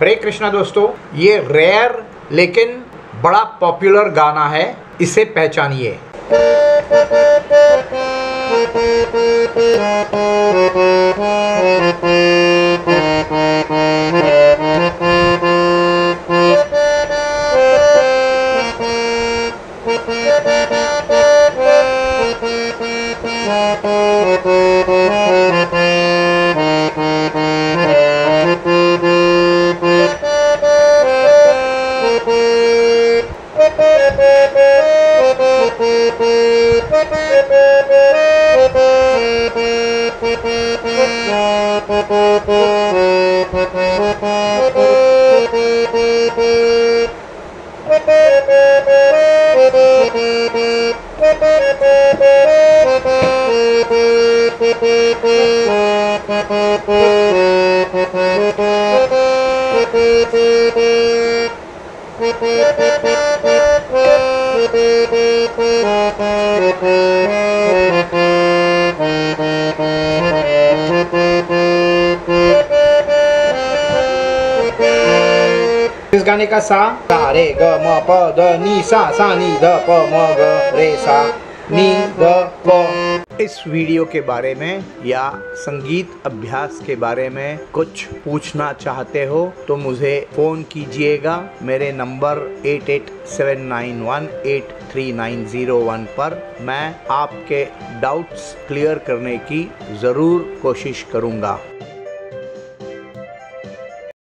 हरे कृष्णा दोस्तों, ये रेयर लेकिन बड़ा पॉपुलर गाना है, इसे पहचानिए। इस गाने का सा रे ग म प द नी सा नी ध प म ग रे सा नी ध प। इस वीडियो के बारे में या संगीत अभ्यास के बारे में कुछ पूछना चाहते हो तो मुझे फ़ोन कीजिएगा। मेरे नंबर 8879183901 पर मैं आपके डाउट्स क्लियर करने की ज़रूर कोशिश करूँगा।